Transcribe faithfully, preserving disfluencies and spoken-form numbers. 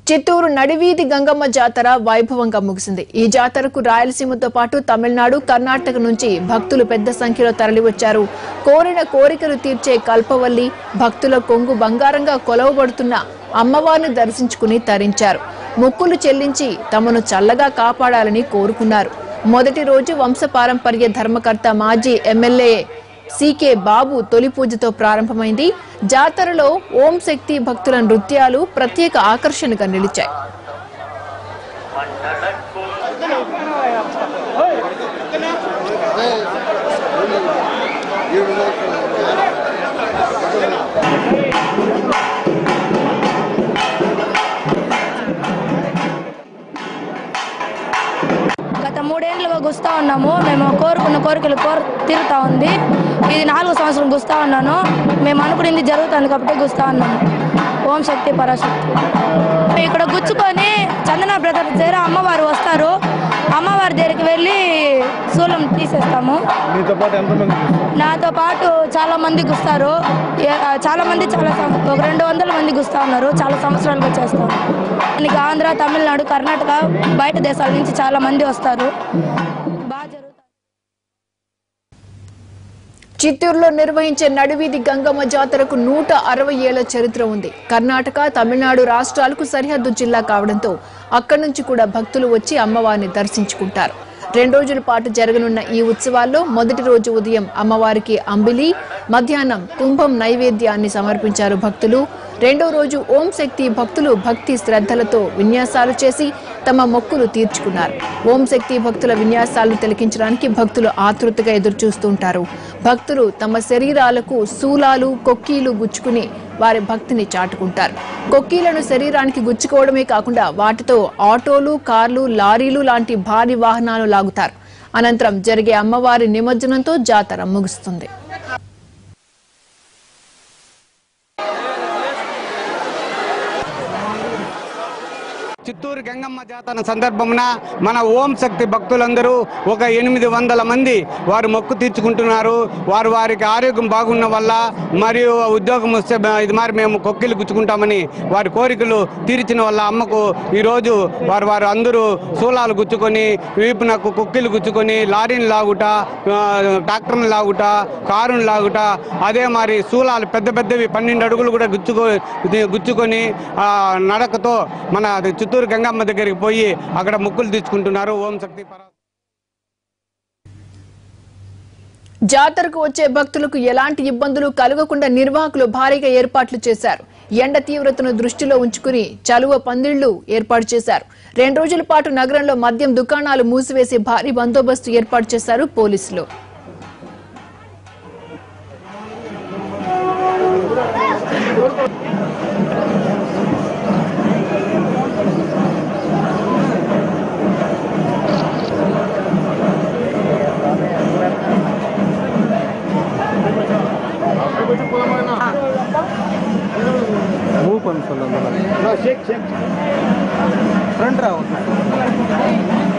చిత్తూరు నడివీధి గంగమ్మ జాతర వైభవంగా ముగిసింది। ఈ జాతరకు రాయలసీమతో పాటు తమిళనాడు, కర్ణాటక నుంచి భక్తులు పెద్ద సంఖ్యలో తరలివచ్చారు। కోరిన కోరికలు తీర్చే కల్పవల్లి భక్తుల కొంగు బంగారంగా కొలవబడుతున్న అమ్మవారిని దర్శించుకుని తరించారు। మొక్కులు చెల్లించి తమను చల్లగా కాపాడాలని కోరుకున్నారు। మొదటి రోజు వంశపారంపర్య ధర్మకర్త మాజీ ఎమ్మెల్యే సీకే బాబు తొలి పూజతో ప్రారంభమైంది। జాతరలో ఓం శక్తి భక్తుల నృత్యాలు ప్రత్యేక ఆకర్షణగా నిలిచాయి। గత మూడేళ్లుగా గుస్తా ఉన్నాము। మేము కోరుకున్న కోరికలు కోరు తీరుతా ఉంది। ఇది నాలుగు సంవత్సరం గుస్తా ఉన్నాను। మేము అనుకునేది జరుగుతుంది కాబట్టి గుస్తా ఉన్నాము। ఓం శక్తి పరాశక్తి ఇక్కడ గుచ్చుకొని చందన బ్రదర్ దగ్గర అమ్మవారు వస్తారు। అమ్మవారి దగ్గరికి వెళ్ళి శూలం తీసేస్తాము। నాతో పాటు చాలా మంది గుస్తారు। చాలా మంది చాలా ఒక రెండు వందల మంది గుస్తా ఉన్నారు। చాలా సంవత్సరాలుగా చేస్తాం। మనకి ఆంధ్ర, తమిళనాడు, కర్ణాటక బయట దేశాల నుంచి చాలా మంది వస్తారు। బాగా జరుగుతుంది। చిత్తూరులో నిర్వహించే నడివీధి గంగమ్మ జాతరకు నూట అరవై ఏళ్ల చరిత్ర ఉంది। కర్ణాటక, తమిళనాడు రాష్ట్రాలకు సరిహద్దు జిల్లా కావడంతో అక్కడి నుంచి కూడా భక్తులు వచ్చి అమ్మవారిని దర్శించుకుంటారు। రెండు రోజుల పాటు జరగనున్న ఈ ఉత్సవాల్లో మొదటి రోజు ఉదయం అమ్మవారికి అంబిలి, మధ్యాహ్నం కుంభం నైవేద్యాన్ని సమర్పించారు భక్తులు। రెండో రోజు ఓం శక్తి భక్తులు భక్తి శ్రద్ధలతో విన్యాసాలు చేసి తమ మొక్కులు తీర్చుకున్నారు। ఓం శక్తి భక్తుల విన్యాసాలను తిలకించడానికి భక్తులు ఆతృతగా ఎదురుచూస్తుంటారు। భక్తులు తమ శరీరాలకు శూలాలు, కొక్కీలు గుచ్చుకుని వారి భక్తిని చాటుకుంటారు। కొక్కీలను శరీరానికి గుచ్చుకోవడమే కాకుండా వాటితో ఆటోలు, కార్లు, లారీలు లాంటి భారీ వాహనాలు లాగుతారు। అనంతరం జరిగే అమ్మవారి నిమజ్జనంతో జాతర ముగుస్తుంది। చిత్తూరు గంగమ్మ జాతర సందర్భమున మన ఓం శక్తి భక్తులందరూ ఒక ఎనిమిది వందల మంది వారు మొక్కు తీర్చుకుంటున్నారు। వారు వారికి ఆరోగ్యం బాగున్న వల్ల మరియు ఉద్యోగం వస్తే ఇది మరి మేము కొక్కిలు గుచ్చుకుంటామని వారి కోరికలు తీర్చిన వల్ల అమ్మకు ఈరోజు వారు వారు అందరూ శూలాలు గుచ్చుకొని వీపునకు కొక్కిలు గుచ్చుకొని లారీని లాగుట, ట్రాక్టర్ని లాగుట, కారుని లాగుట, అదే మరి శూలాలు పెద్ద పెద్దవి పన్నెండు అడుగులు కూడా గుచ్చుకో గుచ్చుకొని నడకతో మన చిత్తూరు గంగమ్మ దగ్గరికి పోయి అక్కడ మొక్కులు తీసుకుంటున్నారు। ఓం శక్తి పరా జాతరకు వచ్చే భక్తులకు ఎలాంటి ఇబ్బందులు కలగకుండా నిర్వాహకులు భారీగా ఏర్పాట్లు చేశారు। ఎండ తీవ్రతను దృష్టిలో ఉంచుకుని చలువ పందిళ్లు ఏర్పాటు చేశారు। రెండు రోజుల పాటు నగరంలో మద్యం దుకాణాలు మూసివేసి భారీ బందోబస్తు ఏర్పాటు చేశారు పోలీసులు। फ्रंट रहा